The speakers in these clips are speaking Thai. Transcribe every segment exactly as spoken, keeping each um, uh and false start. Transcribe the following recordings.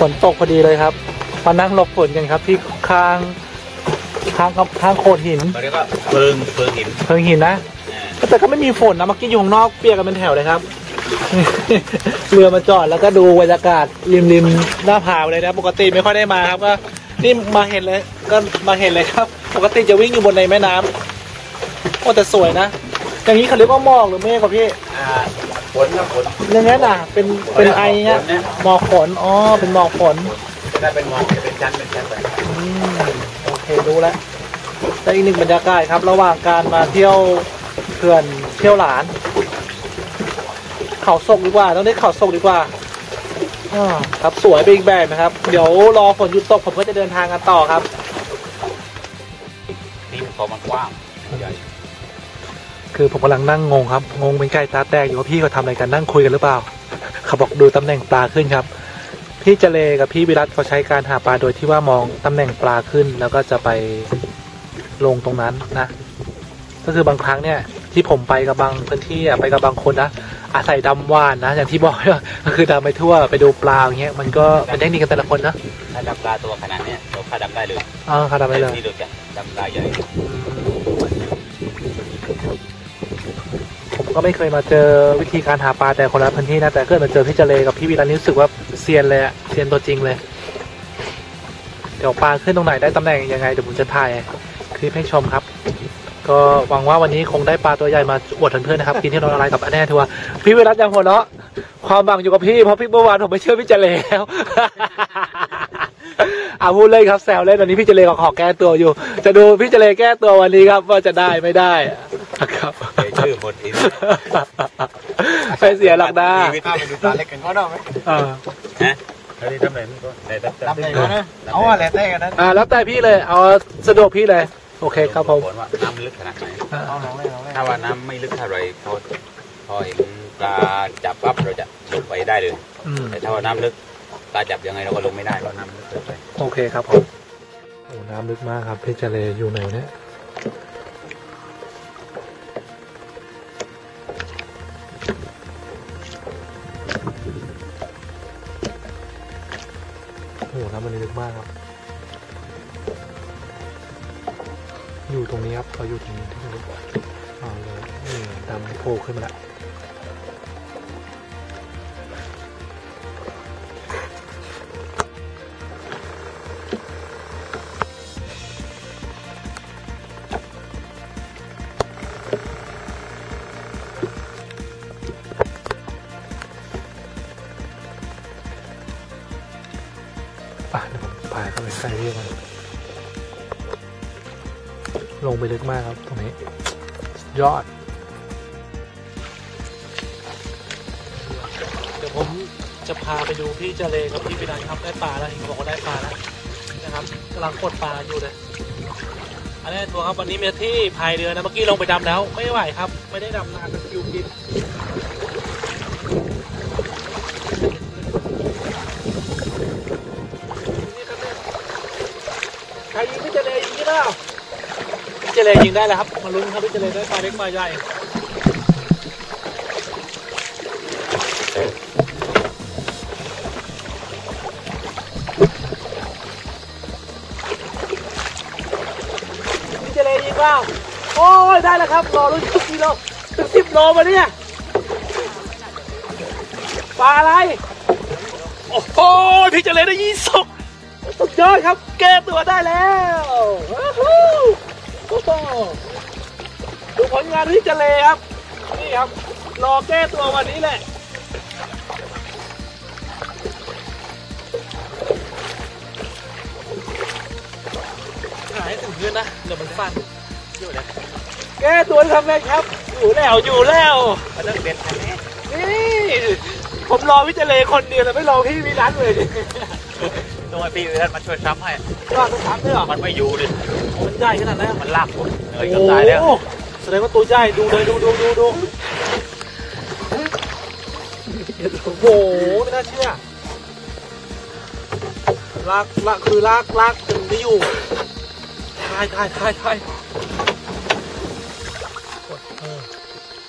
นตกพอดีเลยครับมานั่งหลบฝนกันครับที่ข้างข้างข้างโขดหินเขาเรียกว่าเพิงเพิงหินเพิงหินนะแต่ก็ไม่มีฝนนะเมื่อกี้อยู่ข้างนอกเปียกกันเป็นแถวเลยครับเรือมาจอดแล้วก็ดูบรรยากาศริมริมหน้าผาเลยนะปกติไม่ค่อยได้มาครับก็นี่มาเห็นเลยก็มาเห็นเลยครับปกติจะวิ่งอยู่บนในแม่น้ำโอ้แต่สวยนะอย่างนี้เขาเรียกว่าหมอกหรือเมฆครับพี่ฝนครับฝนอย่างนั้นอ่ะเป็นเป็นไอเงี้ยหมอกฝนอ๋อเป็นหมอกฝนถ้าเป็นหมอกจะเป็นชั้นเป็นชั้นไปโอเครู้แล้วแต่อีกหนึ่งบรรยากาศครับระหว่างการมาเที่ยวเขื่อนเที่ยวหลานเขาศกดีกว่าต้องได้เขาศกดีกว่าครับสวยไปอีกแบบนะครับเดี๋ยวรอฝนหยุดตกผมก็จะเดินทางกันต่อครับนี่พอมันกว้างใหญ่คือผมกำลังนั่งงงครับงงเป็นไก่ตาแตกอยู่ว่าพี่เขาทำอะไรกันนั่งคุยกันหรือเปล่าเขาบอกดูตำแหน่งปลาขึ้นครับพี่เจเลกับพี่วิรัตเขาใช้การหาปลาโดยที่ว่ามองตำแหน่งปลาขึ้นแล้วก็จะไปลงตรงนั้นนะก็คือบางครั้งเนี่ยที่ผมไปกับบางพื้นที่ไปกับบางคนนะอาศัยดำว่านนะอย่างที่บอกก็คือดำไปทั่วไปดูปลาอย่างเงี้ยมันก็เป็นเทคนิคกันแต่ละคนนะถ้าดำปลาตัวขนาดนี้เราพาดำได้เลยอ๋อพาดำได้เลยนี่ดูจ้ะดำปลาใหญ่ผมก็ไม่เคยมาเจอวิธีการหาปลาแต่คนละพื้นที่นะแต่เกิดมาเจอพี่เจเลกับพี่วิรัตนี่รู้สึกว่าเซียนเลยอะเซียนตัวจริงเลยเดี๋ยวปลาขึ้นตรงไหนได้ตำแหน่งยังไงเดี๋ยวผมจะถ่ายคลิปให้ชมครับก็หวังว่าวันนี้คงได้ปลาตัวใหญ่มาอวดเพื่อนๆนะครับกินที่เราอะไรกับอันแน่ทัวร์พี่วิรัตยังหัวเราะความหวังอยู่กับพี่เพราะพี่เมื่อวานผมไม่เชื่อพี่เจเลแล้วเอาพูดเลยครับแซวเล่นวันนี้พี่เจเลก็ขอแก้ตัวอยู่จะดูพี่เจเลแก้ตัววันนี้ครับว่าจะได้ไม่ได้ครับชื่อหมดอีกไม่เสียหลักนะวิธีดูปลาเล็กกันก็ได้ไหมอ่าฮะแล้วนี่ทำไหนมันก็ได้ทำไหนก็นะเอาอะไรแต่กันนะอ่าแล้วแต่พี่เลยเอาสะดวกพี่เลยโอเคครับผมว่าน้ำลึกขนาดไหนถ้าว่าน้ำไม่ลึกเท่าไรพอพอเห็นปลาจับปั๊บเราจะลงไปได้เลยแต่ถ้าว่าน้ำลึกปลาจับยังไงเราก็ลงไม่ได้เพราะน้ำลึกเกินไปโอเคครับผมโอ้น้ำลึกมากครับพี่เจเลอยู่ไหนเนี่ยโอ้น้ำมันลึกมากครับอยู่ตรงนี้ครับเราอยู่ตรงนี้ที่เราเอาเลยนี่ดำโผล่ขึ้นมาแล้วอ่ะเดี๋ยวผมพาเข้าไปใกล้ที่มันลงไปลึกมากครับตรงนี้ยอดเดี๋ยวผมจะพาไปดูพี่เจเลกับพี่พินันครับได้ปลาแล้วเห็นบอกว่าได้ปลาแล้วนะครับกำลังกดปลาอยู่เลยอันนี้ทัวร์ครับวันนี้มีที่พายเรือนะเมื่อกี้ลงไปดำแล้วไม่ไหวครับไม่ได้ดำนานเป็นคิวกินใครยิงพี่เจเลยิงนี่แล้วพี่เจเลยิงได้แล้วครับมาลุ้นครับพี่เจเลได้ปลาเล็กปลาใหญ่พี่เจเลยิงเปล่าโอ้ยได้แล้วครับรอลุ้นทุกกิโลถึงสิบโลมาเนี่ยปลาอะไรโอ้โหพี่เจเลได้ยี่สิบสุดยอดครับแก้ตัวได้แล้วโอ้โหดูผลงานที่เจเลครับนี่ครับรอแก้ตัววันนี้แหละหายถึงพื้นนะเดี๋ยวมันฟันอยู่เลยแก้ตัวทำไงครับอยู่แล้วอยู่แล้วมันต้องเด็ดอันนี้นี่ผมรอพี่เจเลคนเดียวแต่ไม่รอพี่วิรัตเลยตัวพี่วิรัตมาช่วยซ้ำให้ช่วยซ้ำด้วยเหรอมันไม่อยู่ดิมันใหญ่ขนาดนั้นมันลากผมเหนื่อยกับตายแล้วแสดงว่าตัวใหญ่ดูเลยดูดูดูดูโอ้โหไม่น่าเชื่อลากลากคือลากลากจนไม่อยู่ทายทายทายทาย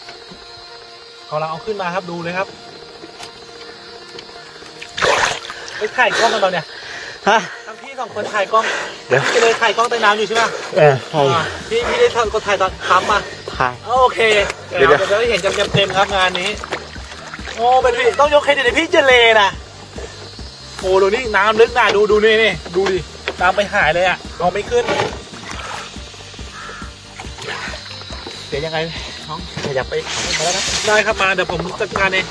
เขาเราเอาขึ้นมาครับดูเลยครับไปถ่ายกล้องกันเราเนี่ยฮะทั้งพี่สองคนถ่ายกล้องเดี๋ยวจะเลยถ่ายกล้องใต้น้ำอยู่ใช่ไหมเออใช่พี่พี่ได้ก็ถ่ายตอนค้ำมาถ่ายโอเคเดี๋ยวจะได้เห็นจำเต็มครับงานนี้โอ้เป็นพี่ต้องยกเครดิตให้พี่เจเลนะโอ้ดูนี่น้ำลึกหนาดูดูนี่นี่ดูดิน้ำไปหายเลยอ่ะเอาไม่ขึ้นเดี๋ยวยังไงน้องอยากไปมาแล้วนะได้ครับมาเดี๋ยวผมจัดการเอง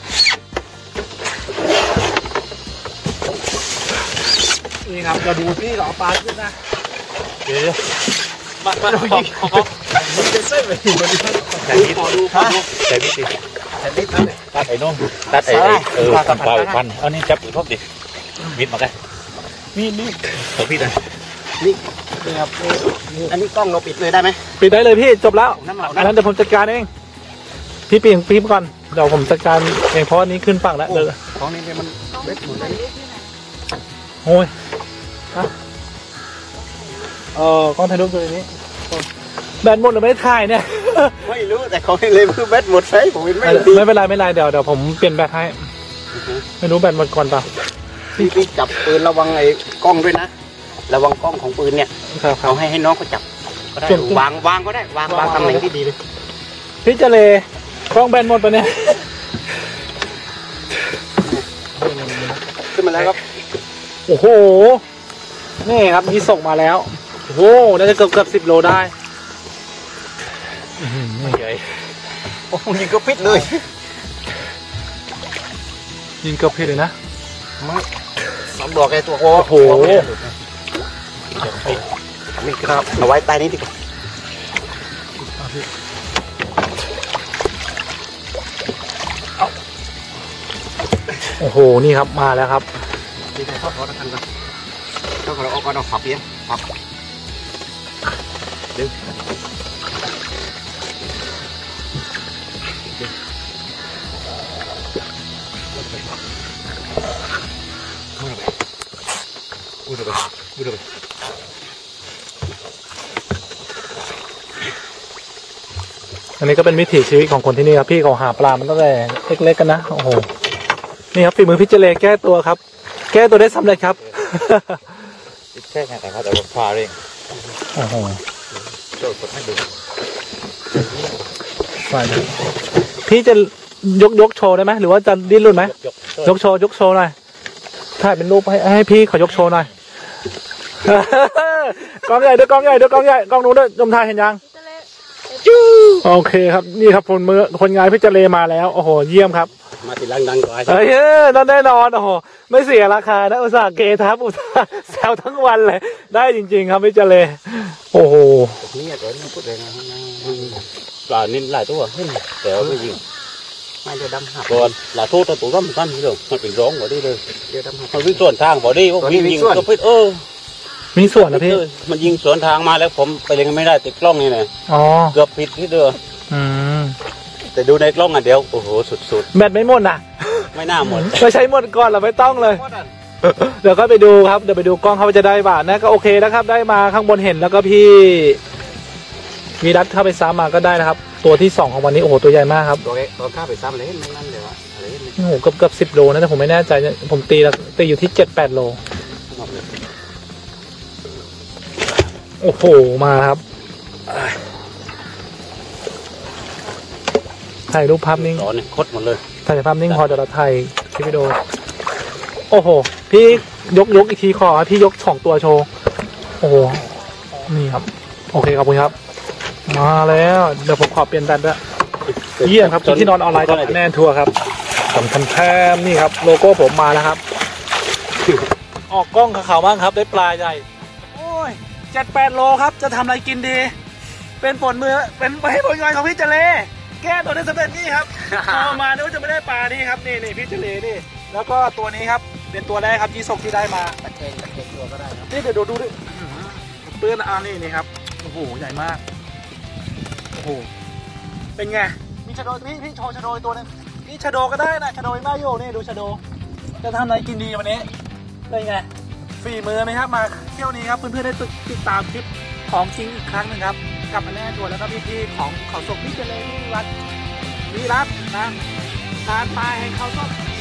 นี่ครับเราดูพี่เราเอาปลาขึ้นนะเดี๋ยวมามาขอขอขอมันเป็นเส้นเลยมันเป็นขอดูขอดูใส่พี่ดิใส่พี่ตัดไอ้น้องตัดไอ้เออตัดปลาพันเอานี่จับอีกพบดิมิดมาไงนี่นี่ขอพี่หน่อยนี่นี่ครับอันนี้กล้องเราปิดเลยได้ไหมปิดได้เลยพี่จบแล้วอันนั้นเดี๋ยวผมจัดการเองพี่ปีนปีนก่อนเดี๋ยวผมจัดการเองเพราะอันนี้ขึ้นฝั่งแล้วเลยของนี้เนี่ยมันเบ็ดหมดเลยโอ้ยเออกล้องถ่ายรูปตัวนี้แบตหมดหรือไม่ถ่ายเนี่ยไม่รู้แต่ของนี้เลยคือแบตหมดใช่ผมไม่ไม่เป็นไรไม่เป็นไรเดี๋ยวเดี๋ยวผมเปลี่ยนแบตให้ไม่รู้แบตหมดก่อนเปล่าพี่พี่จับปืนระวังไอ้กล้องด้วยนะระวังกล้องของปืนเนี่ยเขาให้ให้น้องเขาจับก็ได้วางวางก็ได้วางวางตำแหน่งที่ดีเลยพี่เจเลกล้องแบตหมดปะเนี่ยขึ้นมาแล้วครับโอ้โหนี่ครับมีส่งมาแล้วโอ้โหน่าจะเกือบเกือบสิบโลได้ไม่ใหญ่โอ้ยิงก็พิษเลยยิงเกือบพิษเลยนะไม่สองดอกไอ้ตัวโอ้โหนี่ครับเอาไว้ใต้นี้ดีกว่าโอ้โหนี่ครับมาแล้วครับดีใจทอดทอดกันก่อนต้องเราเอาก้อนเอาฝับเยอะฝับดึงพูดไปพูดไปอันนี้ก็เป็นวิถีชีวิตของคนที่นี่ครับพี่เขาหาปลามันตั้งแต่เล็กๆกันนะโอ้โหนี่ครับฝีมือพี่เจเลแก้ตัวครับแก้ตัวได้สำเร็จครับแค่ไงแต่ว่าแต่ว่าพาเองโอ้โหโจทย์กดไม่ดูไปพี่จะยกยกโชว์ได้ไหมหรือว่าจะดิ้นรุ่นไหมยกโชว์ยกโชว์หน่อยถ่ายเป็นรูปให้ให้พี่เขายกโชว์หน่อยกล้องใหญ่ด้วยกล้องใหญ่ด้วยกล้องใหญ่กล้องนู้นด้วยยมทายเห็นยังจู้โอเคครับนี่ครับคนมือคนงานพี่เจเลมาแล้วโอ้โหเยี่ยมครับมาติดลังดังก่อนเฮ้ยนั่นแน่นอนโอ้โหไม่เสียราคานะอุตส่าห์เกทับอุตส่าห์แซวทั้งวันเลยได้จริงๆครับพี่เจเลโอ้โหนี่ตัวนี้พูดเลยนะปลานิ่มหลายตัวแต่ว่าไม่ยิงไม่เดือดดำหักก่อนหลายตัวตัวตัวมันกันนี่เลยมันเป็นร้องบ่ได้เลยเดือดดำหักมันวิ่งสวนทางบ่ได้ว่าวิ่งยิงก็พิษเออมีส่วนนะพี่มันยิงสวนทางมาแล้วผมไปเล่นไม่ได้ติดกล้องนี่เลยอ๋อเกือบผิดที่เดืออืมแต่ดูในกล้องอ่ะเดี๋ยวโอ้โหสุดๆแบตไม่หมดนะไม่น่าหมดไปใช้หมดก่อนเราไม่ต้องเลยเดี๋ยวก็ไปดูครับเดี๋ยวไปดูกล้องเขาจะได้บาทนะก็โอเคนะครับได้มาข้างบนเห็นแล้วก็พี่มีรัดเข้าไปซ้ำมาก็ได้นะครับตัวที่สองของวันนี้โอ้โหตัวใหญ่มากครับตัวตัวข้าไปซ้ำเลยนั่นเลยวะโอ้โหเกือบเกือบสิบโลนะแต่ผมไม่แน่ใจผมตีแล้วตีอยู่ที่เจ็ดแปดโลโอ้โหมาครับถ่ายรูปภาพนิ่งอ๋อเนี่ยคดหมดเลยถ่ายภาพนิ่งพอจะเราถ่ายคลิปวิดีโอโอ้โหพี่ยกยกอีกทีขอพี่ยกสองตัวโชว์โอ้โหนี่ครับโอเคขอบคุณครับมาแล้วเดี๋ยวผมขอเปลี่ยนแบตด้วยเยี่ยมครับที่นอนออนไลน์กับแน่นทัวร์ครับสำคัญแทมนี่ครับโลโก้ผมมาแล้วครับออกกล้องขาวๆบ้างครับได้ปลาใหญ่โอ้ยเจ็ดแปดโลครับจะทำอะไรกินดีเป็นผลมือเป็นไปให้ผลงานของพี่เจเลแก้ตัวได้สำเร็จนี่ครับเอามาดูจะไม่ได้ปลานี่ครับนี่นี่พี่เจเลนี่แล้วก็ตัวนี้ครับเป็นตัวแรกครับที่ส่งที่ได้มาตะเกียงตะเกียงตัวก็ได้ครับนี่เดี๋ยวดูดูดิเปื้อนอ่านี่นี่ครับโอ้โหใหญ่มากโอ้โหเป็นไงมีชะโดพี่พี่โชว์ชะโดตัวนึงนี่ชะโดก็ได้นะชะโดมาโยนี่ดูชะโดจะทำอะไรกินดีวันนี้เป็นไงฝีมือไหมครับมาเที่ยวนี้ครับเพื่อนๆได้ติดตามคลิปของจริงอีกครั้งหนึ่งครับกับอันแน่ตัวแล้วก็พี่ๆของเขาส่งพี่เจเลนี่วัดวิรัตนะการตายให้เขาก็